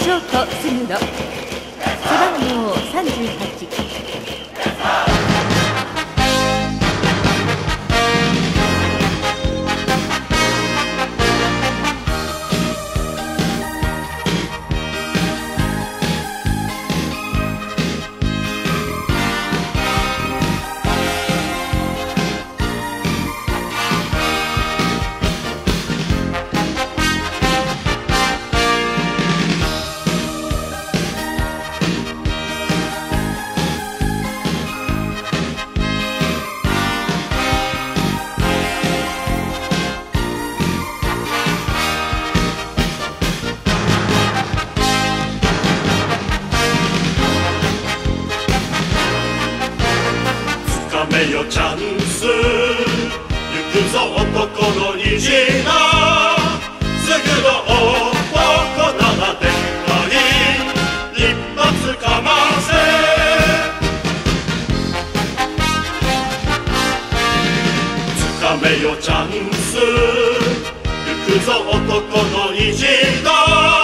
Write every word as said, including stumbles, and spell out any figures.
ショート杉野、背番号さんじゅうはち。 めよチャンス、行くぞ男の意地が、すぐの男ならでっかい一発かませ。つかめよチャンス、行くぞ男の意地が